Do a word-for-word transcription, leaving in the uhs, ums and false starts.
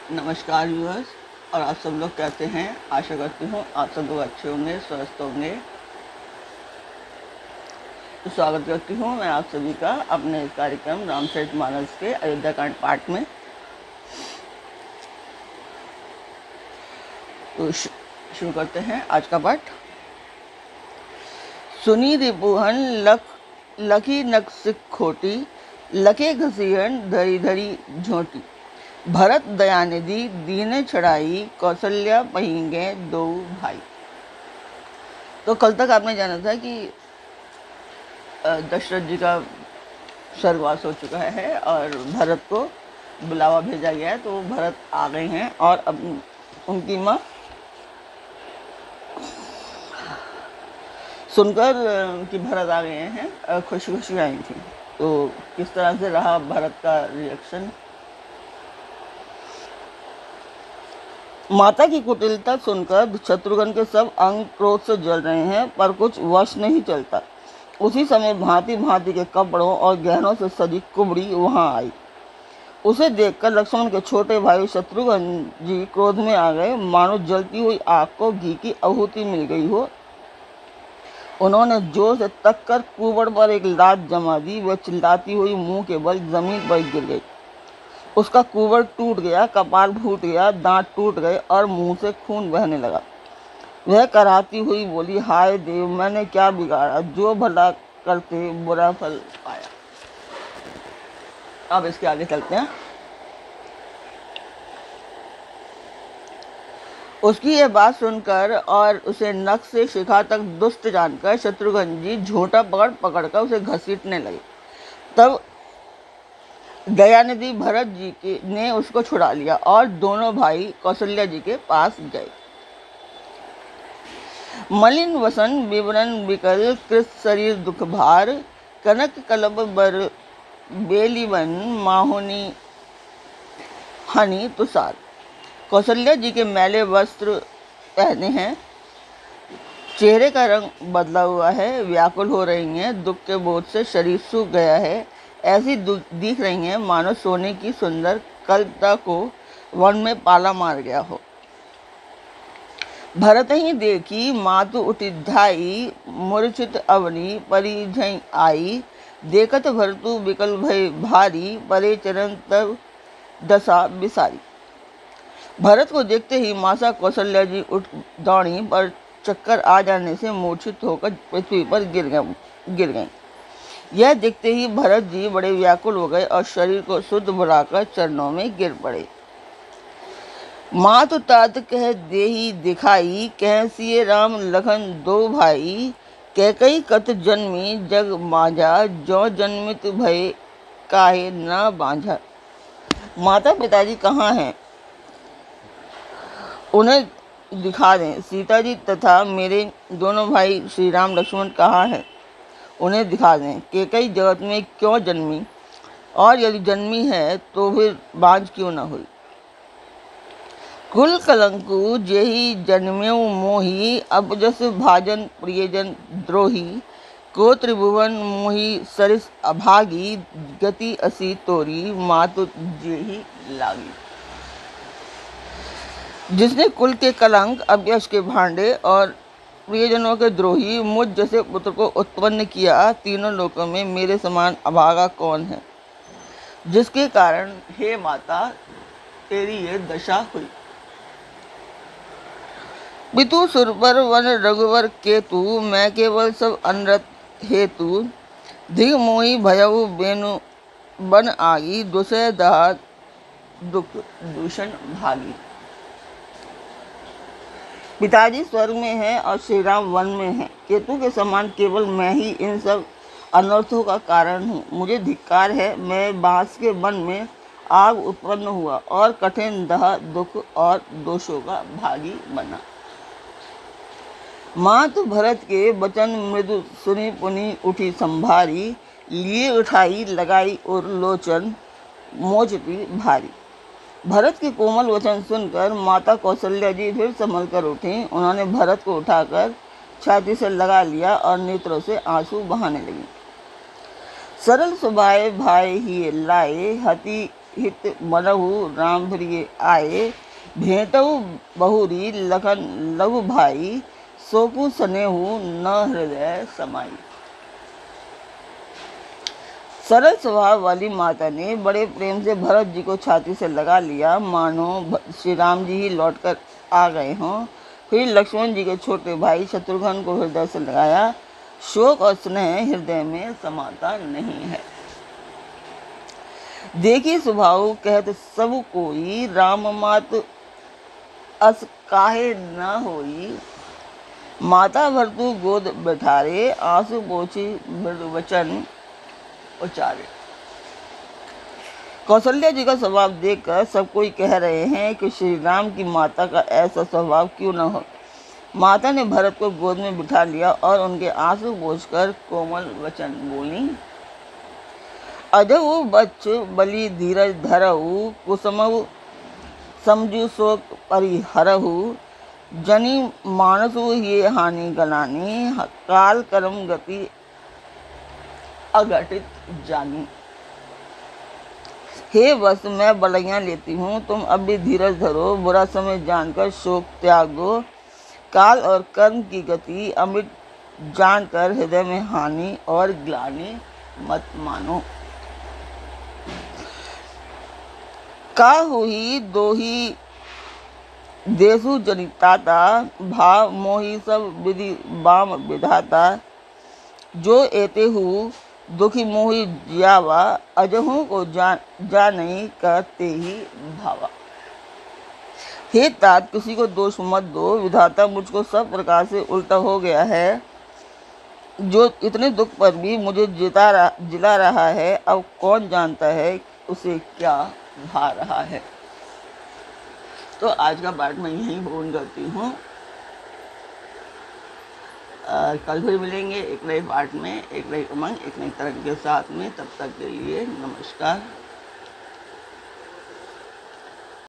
नमस्कार व्यूअर्स। और आप सब लोग कैसे हैं? आशा करती हूँ आप सब लोग अच्छे होंगे, स्वस्थ होंगे। तो स्वागत करती हूँ मैं आप सभी का अपने कार्यक्रम रामचरितमानस के अयोध्या कांड पाठ में। तो शुरू करते हैं आज का पाठ। सुनी रिपुहन लख लखी नक सिख खोटी, लखे घसीहन धरी धरी झोटी। भरत दयानिधि दीन छड़ाई, कौशल्या पहिंगे दो भाई। तो कल तक आपने जाना था कि दशरथ जी का स्वर्गवास हो चुका है और भरत को बुलावा भेजा गया है। तो भरत आ गए हैं और अब उनकी माँ सुनकर कि भरत आ गए हैं खुशी खुशी आई थी। तो किस तरह से रहा भरत का रिएक्शन। माता की कुटिलता सुनकर शत्रुघ्न के सब अंग क्रोध से जल रहे हैं, पर कुछ वश नहीं चलता। उसी समय भांति भांति के कपड़ों और गहनों से सजी कुबड़ी वहां आई। उसे देखकर लक्ष्मण के छोटे भाई शत्रुघ्न जी क्रोध में आ गए, मानो जलती हुई आग को घी की आहुति मिल गई हो। उन्होंने जोर से तक कर कुबड़ पर एक लात जमा दी। वह चिल्लाती हुई मुंह के बल जमीन पर गिर गई। उसका कुबड़ टूट गया, कपाल फूट गया, दांत टूट गए और मुंह से खून बहने लगा। वह कराहती हुई बोली, हाय देव, मैंने क्या बिगाड़ा, जो भला करते बुरा फल पाया। अब इसके आगे चलते हैं। उसकी यह बात सुनकर और उसे नख से शिखा तक दुष्ट जानकर शत्रुघ्न जी झोंटा पकड़ पकड़ कर उसे घसीटने लगे। तब दयानिधि भरत जी के ने उसको छुड़ा लिया और दोनों भाई कौशल्या जी के पास गए। मलिन वसन विवरण विकल कृत शरीर दुख भार, कनक कलब बर बेलीवन माहुनी हनी तुषार। कौशल्या जी के मैले वस्त्र पहने हैं, चेहरे का रंग बदला हुआ है, व्याकुल हो रही हैं, दुख के बोझ से शरीर सूख गया है, ऐसी दिख रही हैं मानो सोने की सुंदर कल्पता को वन में पाला मार गया हो। भरत ही देखी मातु उठी धाई, मूर्छित अवनी परिझई आई। देखत भरतु विकल भय भारी, परे चरण तब दशा बिसारी। भरत को देखते ही माता कौशल्या जी उठ दौड़ी, पर चक्कर आ जाने से मूर्छित होकर पृथ्वी पर गिर गए गिर गईं। यह देखते ही भरत जी बड़े व्याकुल हो गए और शरीर को शुद्ध बुलाकर चरणों में गिर पड़े। मातु तात कह देही दिखाई, कह सिए राम लखन दो भाई। कैकई कत जन्मी जग माझा, जो जन्मित भय काहे न बांझा। माता पिताजी कहाँ हैं, उन्हें दिखा दें। सीता जी तथा मेरे दोनों भाई श्री राम लक्ष्मण कहाँ हैं, उन्हें दिखा दें। कैकई जगत में क्यों जन्मी, और यदि जन्मी है तो फिर बांझ क्यों न हुई। कुल कलंकु जेहि जन्म्यु मोही, अपजस भाजन प्रियजन द्रोही। को त्रिभुवन मोही सरिस अभागी, गति असी तोरी मातु जेहि लागी। जिसने कुल के कलंक, अपयश के भांडे और प्रियजनों के द्रोही मुझ जैसे पुत्र को उत्पन्न किया, तीनों लोकों में मेरे समान अभागा कौन है, जिसके कारण हे माता तेरी ये दशा हुई। पितु सुरपर वन रघुवर केतु, मैं केवल सब अनरत हेतु। धिग मोही भयउ बेनु बन आगी, दुसह दहा दुख दूषण भागी। पिताजी स्वर्ग में है और श्री राम वन में है। केतु के समान केवल मैं ही इन सब अनर्थों का कारण हूँ। मुझे धिक्कार है, मैं बांस के वन में आग उत्पन्न हुआ और कठिन दह दुख और दोषों का भागी बना। मातु भरत के वचन मृदु सुनी पुनी उठी संभारी, लिए उठाई लगाई और लोचन मोचती भारी। भरत के कोमल वचन सुनकर माता कौशल्या जी फिर संभल कर उठी। उन्होंने भरत को उठाकर छाती से लगा लिया और नेत्रों से आंसू बहाने लगी। सरल सुभाए भाई ही लाए, हति हित मनहु राम प्रिय आए, भेंटहु बहुरी लखन लघु भाई, सोपु सनेहु न हृदय समाई। सरल स्वभाव वाली माता ने बड़े प्रेम से भरत जी को छाती से लगा लिया, मानो श्री राम जी ही लौटकर आ गए हों। फिर लक्ष्मण जी के छोटे भाई शत्रुघ्न को हृदय से लगाया। शोक और स्नेह हृदय में समाता नहीं है। देखी स्वभाव कहत सब कोई, राम मात अस काहे न होई। माता भरतु गोद बैठारे, आंसू पोछी मृदु वचन उचारे। कौशल्या जी का स्वभाव देखकर सब कोई कह रहे हैं कि श्री राम की माता का ऐसा स्वभाव क्यों न हो। माता ने भरत को गोद में बिठा लिया और उनके आंसू पोंछकर कोमल वचन बोली। अजहु बच्च बलि धीरज धरहु, कुसुमहु समझु शोक परिहरहु। जनि मानसु ये हानि गलानी, काल कर्म गति अघटित जानी। हे वत्स, मैं बलैया लेती हूँ, तुम अब भी धीरज धरो, बुरा समय जानकर शोक त्यागो, काल और कर्म की गति अमृत जानकर हृदय में हानि और ग्लानि मत मानो। का हुई दोही देसु जनिताता, भाव मोही सब विधि बाम विधाता। जो एते हु दुखी मोही जियावा, अजहू को जान जा नहीं कहते ही भावा। हे तात, किसी को दोष मत दो, विधाता मुझको सब प्रकार से उल्टा हो गया है। जो इतने दुख पर भी मुझे जिता रहा जिला रहा है, अब कौन जानता है उसे क्या भा रहा है। तो आज का पाठ मैं यहीं पूर्ण करती हूँ। कल फिर मिलेंगे एक नए पाठ में, एक नई उमंग, एक नई तरंग के साथ में। तब तक के लिए नमस्कार।